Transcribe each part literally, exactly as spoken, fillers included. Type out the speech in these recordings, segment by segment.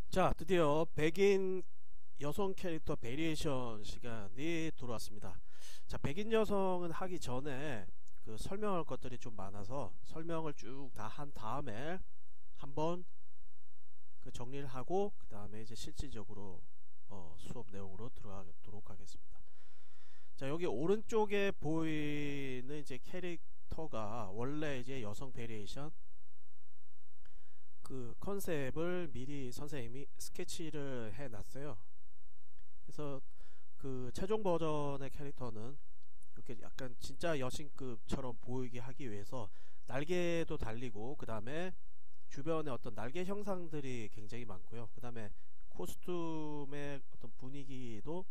자, 드디어 백인 여성 캐릭터 베리에이션 시간이 돌아왔습니다. 자, 백인 여성은 하기 전에 그 설명할 것들이 좀 많아서 설명을 쭉 다 한 다음에 한번 그 정리를 하고 그 다음에 이제 실질적으로 어, 수업 내용으로 들어가도록 하겠습니다. 자, 여기 오른쪽에 보이는 이제 캐릭터가 원래 이제 여성 베리에이션 그 컨셉을 미리 선생님이 스케치를 해 놨어요. 그래서 그 최종 버전의 캐릭터는 이렇게 약간 진짜 여신급처럼 보이게 하기 위해서 날개도 달리고 그 다음에 주변에 어떤 날개 형상들이 굉장히 많고요. 그 다음에 코스튬의 어떤 분위기도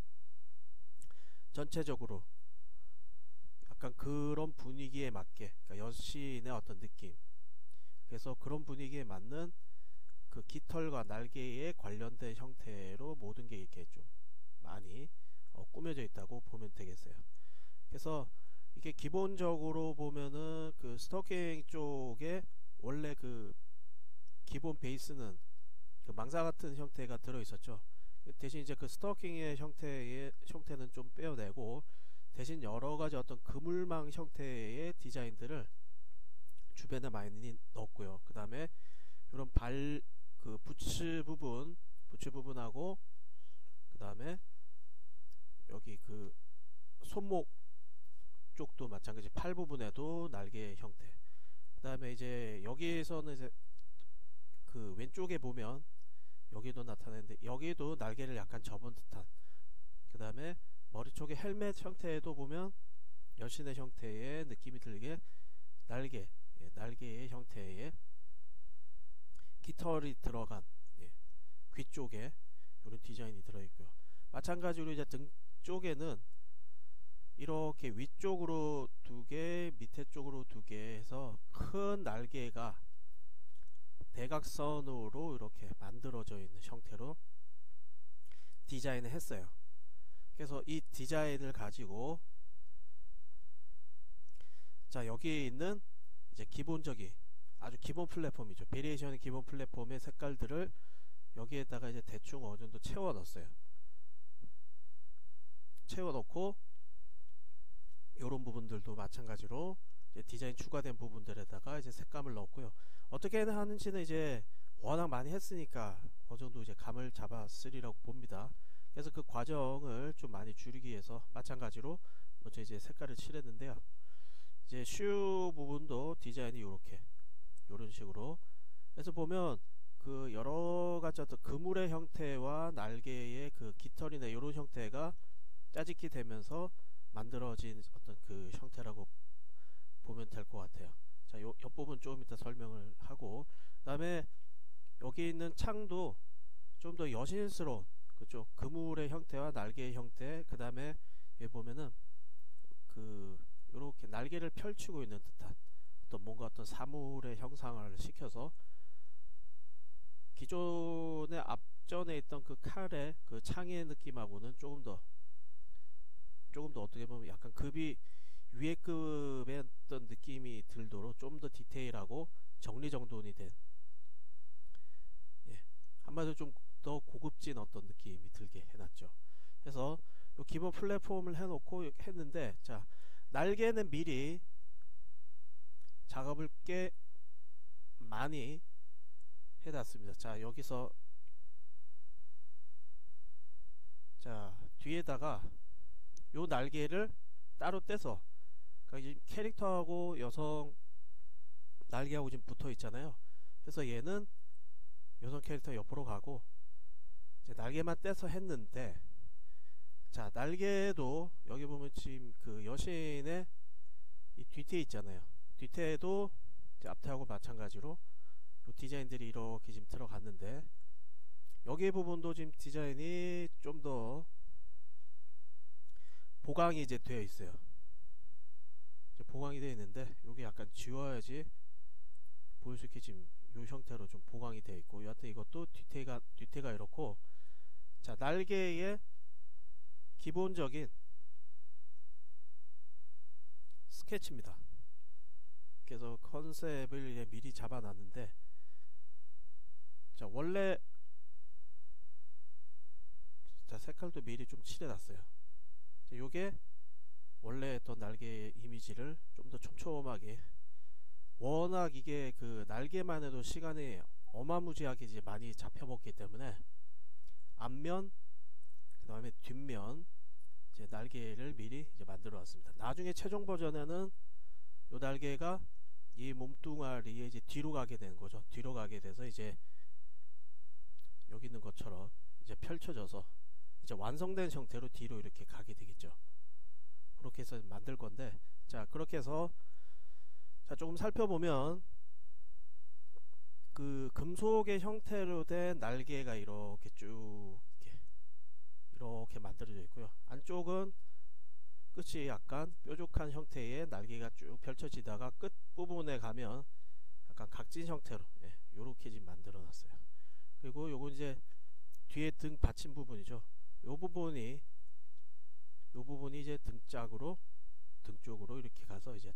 전체적으로 약간 그런 분위기에 맞게, 그러니까 여신의 어떤 느낌, 그래서 그런 분위기에 맞는 그 깃털과 날개에 관련된 형태로 모든 게 이렇게 좀 많이 어, 꾸며져 있다고 보면 되겠어요. 그래서 이게 기본적으로 보면은 그 스토킹 쪽에 원래 그 기본 베이스는 그 망사 같은 형태가 들어 있었죠. 대신 이제 그 스토킹의 형태의 형태는 좀 빼어내고 대신 여러 가지 어떤 그물망 형태의 디자인들을 주변에 많이 넣었고요. 그 다음에 이런 발 그 부츠 부분 부츠 부분하고 그 다음에 여기 그 손목 쪽도 마찬가지 팔 부분에도 날개 형태, 그 다음에 이제 여기에서는 이제 그 왼쪽에 보면 여기도 나타나는데 여기도 날개를 약간 접은 듯한, 그 다음에 머리 쪽에 헬멧 형태에도 보면 여신의 형태의 느낌이 들게 날개, 예, 날개의 형태의 깃털이 들어간, 예, 귀 쪽에 이런 디자인이 들어있고요. 마찬가지로 이제 등 쪽에는 이렇게 위쪽으로 두 개, 밑에 쪽으로 두 개 해서 큰 날개가 대각선으로 이렇게 만들어져 있는 형태로 디자인을 했어요. 그래서 이 디자인을 가지고 자, 여기에 있는 이제 기본적인 아주 기본 플랫폼이죠. 베리에이션의 기본 플랫폼의 색깔들을 여기에다가 이제 대충 어느 정도 채워 넣었어요. 채워 넣고 이런 부분들도 마찬가지로 이제 디자인 추가된 부분들에다가 이제 색감을 넣었고요. 어떻게 하는지는 이제 워낙 많이 했으니까 어느 정도 이제 감을 잡았으리라고 봅니다. 그래서 그 과정을 좀 많이 줄이기 위해서 마찬가지로 먼저 이제 색깔을 칠했는데요. 이제 슈 부분도 디자인이 이렇게 이런 식으로 해서 보면 그 여러 가지 어떤 그물의 형태와 날개의 그 깃털이나 이런 형태가 짜집기 되면서 만들어진 어떤 그 형태라고 보면 될 것 같아요. 자, 요 옆부분 조금 이따 설명을 하고, 그 다음에 여기 있는 창도 좀 더 여신스러운 그쪽 그물의 형태와 날개의 형태, 그 다음에 여기 보면은 그 요렇게 날개를 펼치고 있는 듯한 어떤 뭔가 어떤 사물의 형상을 시켜서 기존의 앞전에 있던 그 칼의 그 창의 느낌하고는 조금 더 조금 더 어떻게 보면 약간 급이 위에 급의 어떤 느낌이 들도록 좀 더 디테일하고 정리정돈이 된, 예, 한마디로 좀 더 고급진 어떤 느낌이 들게 해놨죠. 그래서 요 기본 플랫폼을 해놓고 했는데, 자, 날개는 미리 작업을 꽤 많이 해놨습니다. 자, 여기서 자 뒤에다가 요 날개를 따로 떼서, 그러니까 캐릭터하고 여성 날개하고 지금 붙어 있잖아요. 그래서 얘는 여성 캐릭터 옆으로 가고 이제 날개만 떼서 했는데, 자, 날개도 여기 보면 지금 그 여신의 이 뒤태 있잖아요. 뒤태도 앞태하고 마찬가지로 요 디자인들이 이렇게 지금 들어갔는데, 여기 부분도 지금 디자인이 좀 더 보강이 이제 되어 있어요. 이제 보강이 되어 있는데 요게 약간 지워야지 보일 수 있게 지금 요 형태로 좀 보강이 되어 있고, 여하튼 이것도 뒤태가 뒤태가 이렇고, 자, 날개의 기본적인 스케치입니다. 그래서 컨셉을 미리 잡아놨는데, 자, 원래 색깔도 미리 좀 칠해놨어요. 요게 원래 했던 날개 이미지를 좀 더 촘촘하게, 워낙 이게 그 날개만 해도 시간이 어마무지하게 이제 많이 잡혀먹기 때문에 앞면 그 다음에 뒷면 이제 날개를 미리 이제 만들어 놨습니다. 나중에 최종 버전에는 요 날개가 이 몸뚱아리에 이제 뒤로 가게 되는 거죠. 뒤로 가게 돼서 이제 여기 있는 것처럼 이제 펼쳐져서 이제 완성된 형태로 뒤로 이렇게 가게 되겠죠. 그렇게 해서 만들 건데, 자 그렇게 해서 자 조금 살펴보면 그 금속의 형태로 된 날개가 이렇게 쭉 이렇게, 이렇게 만들어져 있고요. 안쪽은 끝이 약간 뾰족한 형태의 날개가 쭉 펼쳐지다가 끝 부분에 가면 약간 각진 형태로, 예, 요렇게 지금 만들어 놨어요. 그리고 요건 이제 뒤에 등 받침 부분이죠. 요 부분이 요 부분이 이제 등짝으로 등 쪽으로 이렇게 가서 이제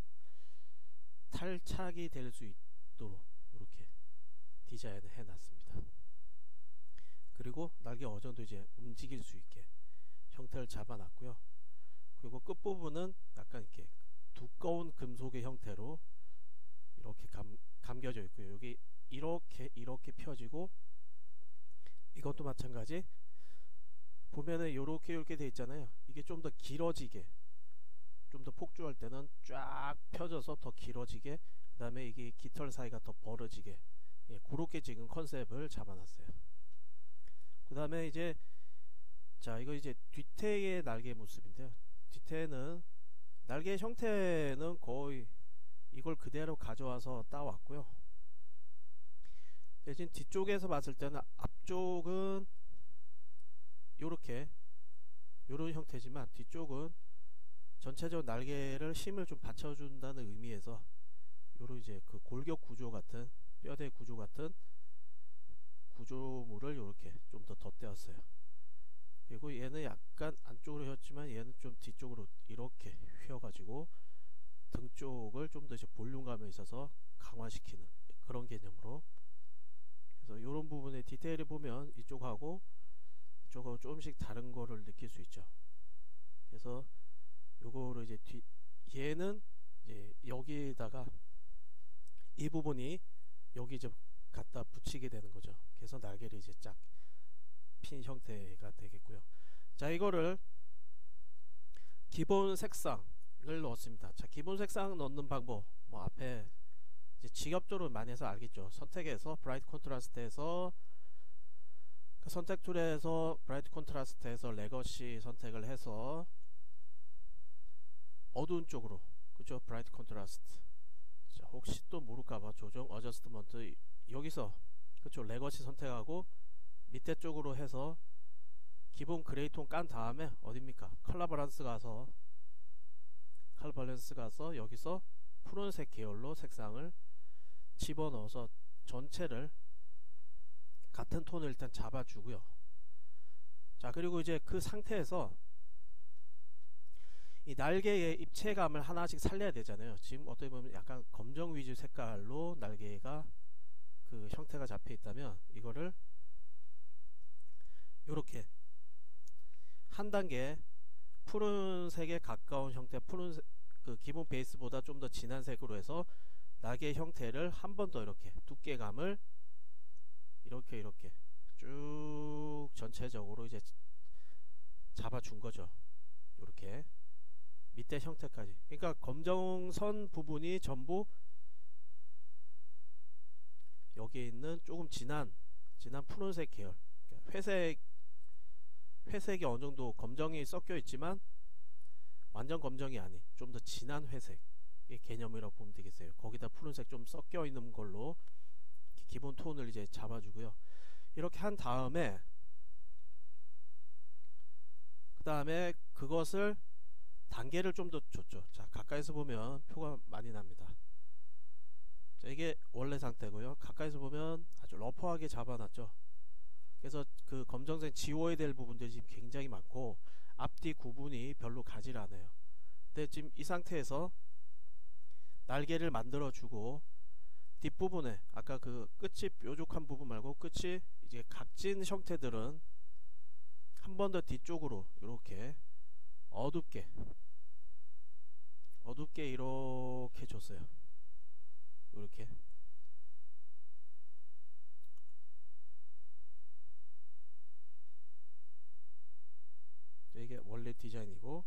탈착이 될 수 있도록 이렇게 디자인을 해 놨습니다. 그리고 날개 어전도 이제 움직일 수 있게 형태를 잡아 놨고요. 그리고 끝부분은 약간 이렇게 두꺼운 금속의 형태로 이렇게 감, 감겨져 있고요. 여기 이렇게 이렇게 펴지고, 이것도 마찬가지 보면은 요렇게 요렇게 돼 있잖아요. 이게 좀 더 길어지게, 좀 더 폭주할 때는 쫙 펴져서 더 길어지게, 그 다음에 이게 깃털 사이가 더 벌어지게, 예, 그렇게 지금 컨셉을 잡아놨어요. 그 다음에 이제 자 이거 이제 뒤태의 날개 모습인데요. 뒤태는 날개 형태는 거의 이걸 그대로 가져와서 따왔고요. 대신 뒤쪽에서 봤을 때는 앞쪽은 요렇게 요런 형태지만 뒤쪽은 전체적으로 날개를 힘을 좀 받쳐준다는 의미에서 요런 이제 그 골격 구조 같은, 뼈대 구조 같은 구조물을 요렇게 좀 더 덧대었어요. 그리고 얘는 약간 안쪽으로 휘었지만 얘는 좀 뒤쪽으로 이렇게 휘어가지고 등 쪽을 좀 더 이제 볼륨감이 있어서 강화시키는 그런 개념으로. 그래서 이런 부분의 디테일을 보면 이쪽하고 이쪽하고 조금씩 다른 거를 느낄 수 있죠. 그래서 요거를 이제 뒤 얘는 이제 여기에다가 이 부분이 여기 이제 갖다 붙이게 되는 거죠. 그래서 날개를 이제 쫙 핀 형태가 되겠고요. 자 이거를 기본 색상을 넣었습니다. 자 기본 색상 넣는 방법, 뭐 앞에 이제 직업적으로 많이 해서 알겠죠. 선택해서 브라이트 콘트라스트에서 그 선택 툴에서 브라이트 콘트라스트에서 레거시 선택을 해서 어두운 쪽으로, 그죠? 브라이트 콘트라스트. 자 혹시 또 모를까봐 조정 어저스트먼트 여기서, 그쵸? 레거시 선택하고 밑에 쪽으로 해서 기본 그레이톤 깐 다음에 어딥니까? 컬러 밸런스 가서 컬러 밸런스 가서 여기서 푸른색 계열로 색상을 집어넣어서 전체를 같은 톤을 일단 잡아주고요. 자 그리고 이제 그 상태에서 이 날개의 입체감을 하나씩 살려야 되잖아요. 지금 어떻게 보면 약간 검정 위주 색깔로 날개가 그 형태가 잡혀 있다면 이거를 요렇게 한 단계 푸른색에 가까운 형태, 푸른색 그 기본 베이스보다 좀 더 진한 색으로 해서 날개 형태를 한 번 더 이렇게 두께감을 이렇게 이렇게 쭉 전체적으로 이제 잡아준 거죠. 이렇게 밑에 형태까지. 그러니까 검정선 부분이 전부 여기에 있는 조금 진한 진한 푸른색 계열, 그러니까 회색 회색이 어느 정도 검정이 섞여 있지만 완전 검정이 아닌 좀 더 진한 회색의 개념이라고 보면 되겠어요. 거기다 푸른색 좀 섞여 있는 걸로 기본 톤을 이제 잡아주고요. 이렇게 한 다음에 그 다음에 그것을 단계를 좀 더 줬죠. 자 가까이서 보면 표가 많이 납니다. 자, 이게 원래 상태고요. 가까이서 보면 아주 러프하게 잡아놨죠. 그래서 그 검정색 지워야 될 부분들이 지금 굉장히 많고 앞뒤 구분이 별로 가지 않아요. 근데 지금 이 상태에서 날개를 만들어 주고 뒷부분에 아까 그 끝이 뾰족한 부분 말고 끝이 이제 각진 형태들은 한 번 더 뒤쪽으로 이렇게 어둡게 어둡게 이렇게 줬어요. 이렇게 이게 원래 디자인이고,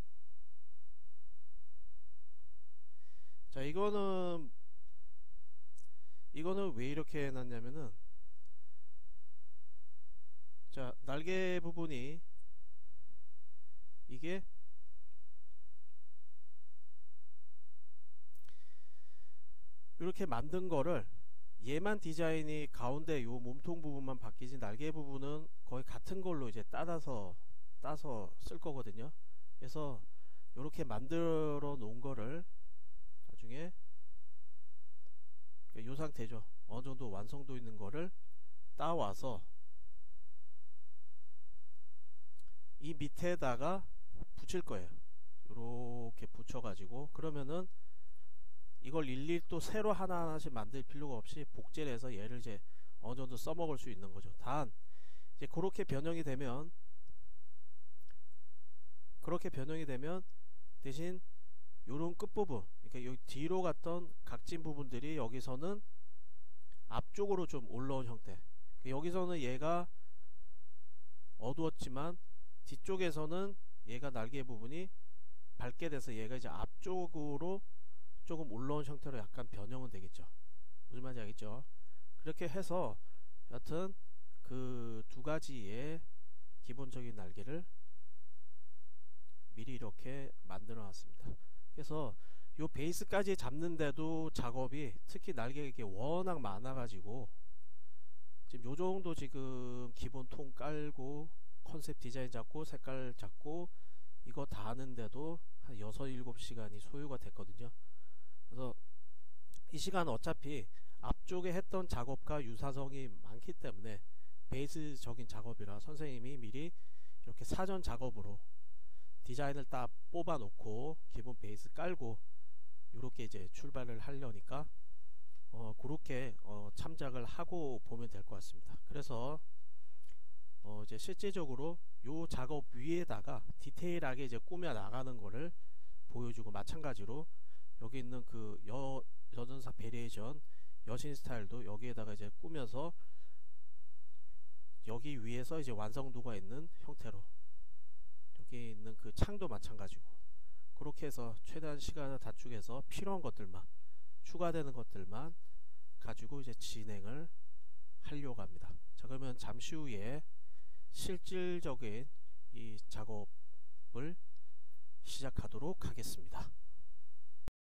자 이거는 이거는 왜 이렇게 해놨냐면은, 자 날개 부분이 이게 이렇게 만든 거를, 얘만 디자인이 가운데 요 몸통 부분만 바뀌지 날개 부분은 거의 같은 걸로 이제 따라서 따서 쓸 거거든요. 그래서 이렇게 만들어 놓은 거를 나중에 요 상태죠. 어느 정도 완성도 있는 거를 따와서 이 밑에다가 붙일 거예요. 이렇게 붙여 가지고, 그러면은 이걸 일일이 또 새로 하나하나씩 만들 필요가 없이 복제를 해서 얘를 이제 어느 정도 써먹을 수 있는 거죠. 단 이제 그렇게 변형이 되면 그렇게 변형이 되면 대신 요런 끝부분, 그러니까 여기 뒤로 갔던 각진 부분들이 여기서는 앞쪽으로 좀 올라온 형태. 그러니까 여기서는 얘가 어두웠지만 뒤쪽에서는 얘가 날개 부분이 밝게 돼서 얘가 이제 앞쪽으로 조금 올라온 형태로 약간 변형은 되겠죠. 무슨 말인지 알겠죠? 그렇게 해서 여하튼 그 두 가지의 기본적인 날개를 미리 이렇게 만들어 놨습니다. 그래서 요 베이스까지 잡는데도 작업이, 특히 날개가 이게 워낙 많아 가지고 지금 요 정도 지금 기본 통 깔고 컨셉 디자인 잡고 색깔 잡고 이거 다 하는데도 한 여섯 일곱 시간이 소요가 됐거든요. 그래서 이 시간은 어차피 앞쪽에 했던 작업과 유사성이 많기 때문에 베이스적인 작업이라 선생님이 미리 이렇게 사전 작업으로 디자인을 딱 뽑아 놓고 기본 베이스 깔고 이렇게 이제 출발을 하려니까 어 그렇게 어 참작을 하고 보면 될 것 같습니다. 그래서 어 이제 실제적으로 요 작업 위에다가 디테일하게 이제 꾸며 나가는 거를 보여주고, 마찬가지로 여기 있는 그 여, 여전사 베리에이션 여신 스타일도 여기에다가 이제 꾸며서 여기 위에서 이제 완성도가 있는 형태로, 여기 있는 그 창도 마찬가지고 그렇게 해서 최대한 시간을 단축해서 필요한 것들만, 추가되는 것들만 가지고 이제 진행을 하려고 합니다. 자 그러면 잠시 후에 실질적인 이 작업을 시작하도록 하겠습니다.